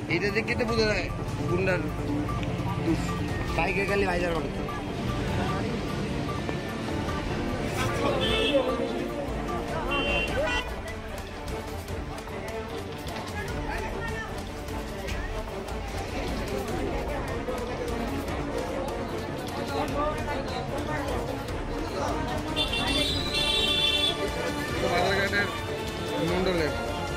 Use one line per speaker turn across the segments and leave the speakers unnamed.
এটা দেখে তো বোঝা যায় গুন্ডার বাইকে খালি ভাইজার করে মন্ডলের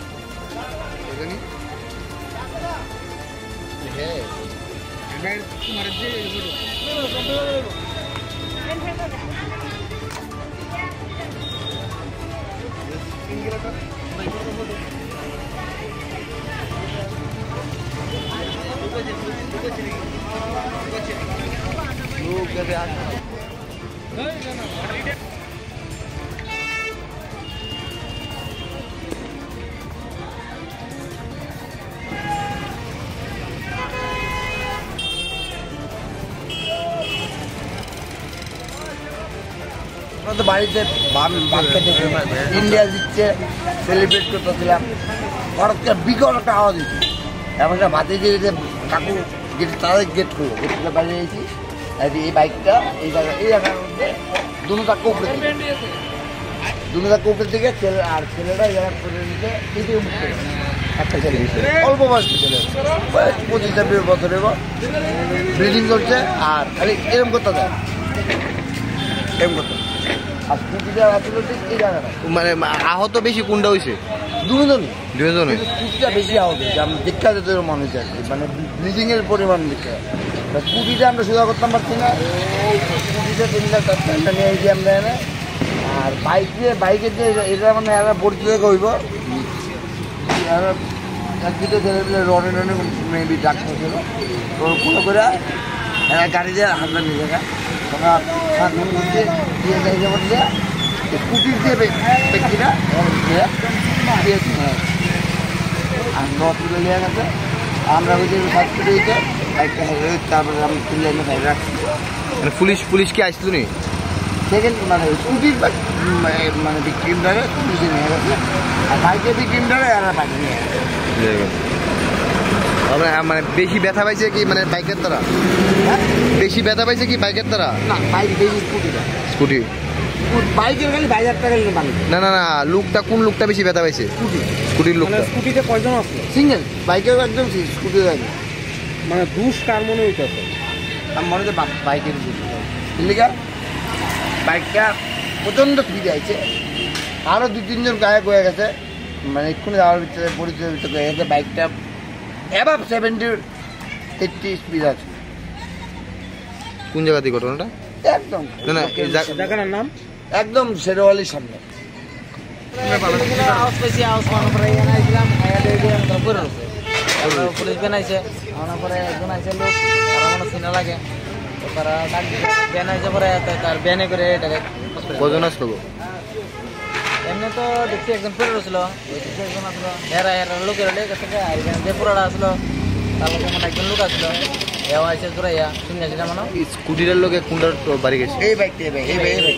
लोग जब তো বাড়িতে ইন্ডিয়া দিচ্ছে সেলিব্রেট করতেছিলাম হঠাৎ করে বিকট একটা আওয়াজ দিচ্ছে এমন ভাতে যে কাকু গেট তাদের গেট করলো গেট করে বাইরে গেছি এই বাইকটা এই জায়গার মধ্যে দুটো চাক্কা উপরে ছেলে আর ছেলেটা এই জায়গা করে দিতে এদিকে মুখে একটা ছেলে অল্প বয়স্ক ছেলে 25-26 বছর এবং ব্লিডিং করছে আর খালি এরম করতে দেয় এরম করতে
মানে আহত বেশি কোনটা হয়েছে? দুজনই
স্কুটিটা বেশি আহত হয়েছে আমি দেখা যেত মানুষ আর কি মানে ব্লিডিং এর পরিমাণ দেখা স্কুটিটা আমরা সোজা করতাম পারছি না স্কুটিটা 3-4টা নিয়ে এসে আমরা এনে আর বাইকের যে এটা মানে এরা পরিচিত হইব একদিকে ছেলে রনে মেবি ডাক্তার ছিল কোনো করে গাড়ি দিয়ে হাতটা নিয়ে যায় স্কুটির দিয়ে ব্যক্তিরা হসপিটাল নিয়ে গেছে আমরা ওই যে হসপিটাল দিতে তারপরে আমি তুলে এনে বাইরে রাখছি
মানে পুলিশ কি আসতো নি
সেকেন্ড মানে স্কুটির মানে বিক্রিম ধরে পুলিশে নিয়ে গেছে আর বাইকের বিক্রিম ধরে এরা বাইকে নিয়ে গেছে
মানে বেশি ব্যথা পাইছে কি মানে বাইকের দ্বারা বেশি ব্যথা পাইছে কি বাইকের দ্বারা
না বাইক বেশি
স্কুটি
বাইকের খালি 22,000 টাকা নিয়ে বানিয়ে
না লুকটা কোন লুকটা বেশি ব্যথা পাইছে স্কুটির লুকটা
স্কুটিতে কয়জন আছে সিঙ্গেল বাইকেও একদম স্কুটি যায়
মানে দুষ কার মনে হইতেছে
আমার মনে হচ্ছে বাইকের বাইকটা প্রচণ্ড ফিরে আছে আরও 2-3 জন গায়ক হয়ে গেছে মানে এক্ষুনি যাওয়ার ভিতরে পরিচয়ের ভিতরে হয়ে গেছে বাইকটা অ্যাবাভ 70-80 স্পিড আছে
কোন জায়গা থেকে ঘটনাটা
একদম
জায়গাটার নাম
একদম শেরওয়ালির সামনে
পুলিশ বানাইছে আমার পরে একজন আইসে লোক তারা কোনো চিনা লাগে তারা ব্যান আইসে পরে তার ব্যানে করে এটাকে
কজন আসলো
এমনি তো দেখছি একজন পড়ে রয়েছিল ওই দিকে একজন আসলো এরা লোকের কাছে আর যে পুরাটা আসলো তার লোক মানে একজন লোক আসলো এও আইসে জোরাইয়া শুনে আসলে মানে
স্কুটির লোকে কোনটার বাড়ি গেছে
এই বাইকটা এই বাইক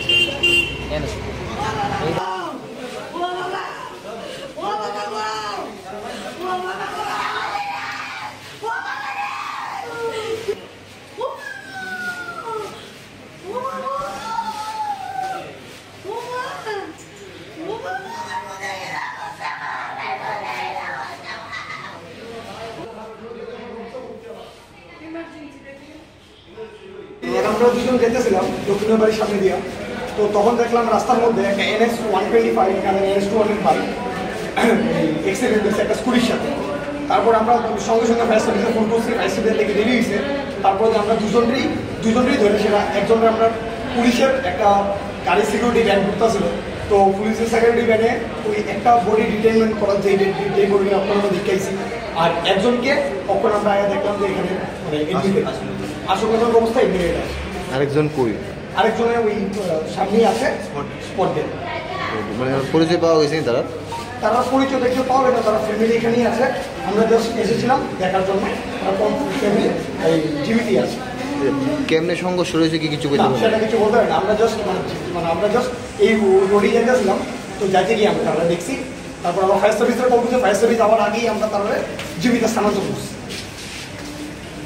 আমরা দুজন যেতেছিলাম দক্ষিণের বাড়ির সামনে দিয়া তো তখন দেখলাম রাস্তার মধ্যে একটা NS 125 এখানে NS 205 এক্সিডেন্ট হয়েছে একটা স্কুটির সাথে তারপর আমরা সঙ্গে সঙ্গে ফায়ার সার্ভিসে ফোন করছি ফায়ার সার্ভিস থেকে দেরি হয়েছে তারপর আমরা দুজনেরই ধরে সেটা একজনের আমরা পুলিশের একটা গাড়ি সিকিউরিটি ভ্যান করতেছিল তো পুলিশের সিকিউরিটি ভ্যানে ওই একটা বডি ডিটেইনমেন্ট করার যে বডি আপনারা দেখাইছি আর একজনকে তখন আমরা দেখলাম যে এখানে মানে এডমিটেড আশঙ্কাজনক অবস্থায় এডমিটেড আছে
আরেকজন কই
আরেকজনের ওই সামনেই আছে স্পট ডেড
মানে পরিচয় পাওয়া গেছে
তারা পরিচয় দেখতে পাওয়া না তারা ফ্যামিলি এখানেই আছে আমরা জাস্ট এসেছিলাম দেখার জন্য তারা ফ্যামিলি এই জীবিতই আছে
কেমনে সংঘর্ষ রয়েছে কি কিছু বলতে
সেটা কিছু বলতে পারি না আমরা জাস্ট মানে আমরা জাস্ট এই রোডে যেতেছিলাম তো যাইতে গিয়ে আমরা তারা দেখছি তারপর আমরা ফায়ার সার্ভিসের কল করছি ফায়ার সার্ভিস আবার আগেই আমরা তারা জীবিত স্থানান্তর করছি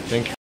থ্যাংক ইউ।